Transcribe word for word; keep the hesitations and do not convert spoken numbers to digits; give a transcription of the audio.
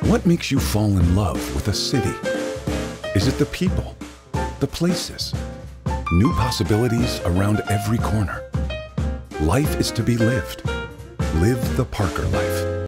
What makes you fall in love with a city? Is it the people, the places, new possibilities around every corner? Life is to be lived. Live the Parker life.